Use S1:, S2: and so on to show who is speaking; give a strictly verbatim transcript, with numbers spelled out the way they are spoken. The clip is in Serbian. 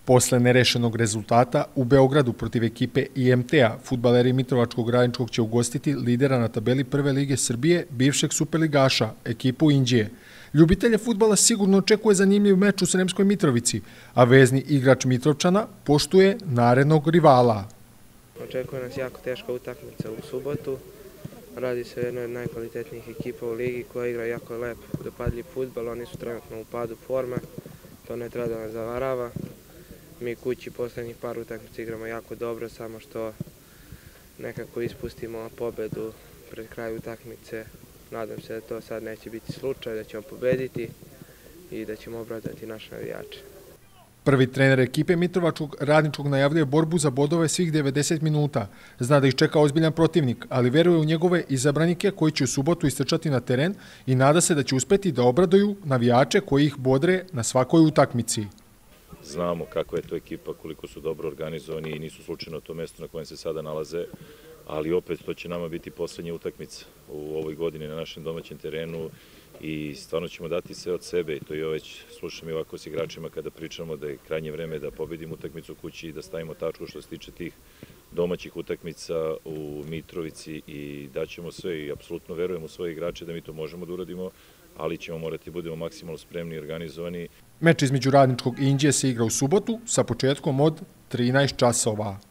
S1: Posle nerešenog rezultata u Beogradu protiv ekipe I M T-a, fudbaleri Mitrovačkog Radničkog će ugostiti lidera na tabeli Prve lige Srbije, bivšeg superligaša, ekipu Inđije. Ljubitelje fudbala sigurno očekuje zanimljiv meč u Sremskoj Mitrovici, a vezni igrač Mitrovčana poštuje narednog rivala.
S2: Očekuje nas jako teška utakmica u subotu. Radi se o jednoj od najkvalitetnijih ekipa u ligi koja igra jako lep, dopadljiv fudbal. Oni su trenutno u padu forme, to ne treba da nas zavarava. Mi kući poslednjih par utakmica igramo jako dobro, samo što nekako ispustimo pobedu pred kraj utakmice. Nadam se da to sad neće biti slučaj, da ćemo pobediti i da ćemo obradovati naše navijače.
S1: Prvi trener ekipe Mitrovačkog Radničkog najavljuje borbu za bodove svih devedeset minuta. Zna da ih čeka ozbiljan protivnik, ali veruje u njegove izabranike koji će u subotu istrčati na teren i nada se da će uspeti da obraduju navijače koji ih bodre na svakoj utakmici.
S3: Znamo kakva je to ekipa, koliko su dobro organizovani i nisu slučajno to mesto na kojem se sada nalaze, ali opet to će nama biti poslednja utakmica u ovoj godini na našem domaćem terenu i stvarno ćemo dati sve od sebe i to i već slušam i ovako s igračima kada pričamo da je krajnje vreme da pobedimo utakmicu kući i da stavimo tačku što se tiče tih domaćih utakmica u Mitrovici i daćemo sve i apsolutno verujemo u svoje igrače da mi to možemo da uradimo, ali ćemo morati budemo maksimalno spremni i organizovani.
S1: Meč između Radničkog i Inđije se igra u subotu sa početkom od trinaest časova.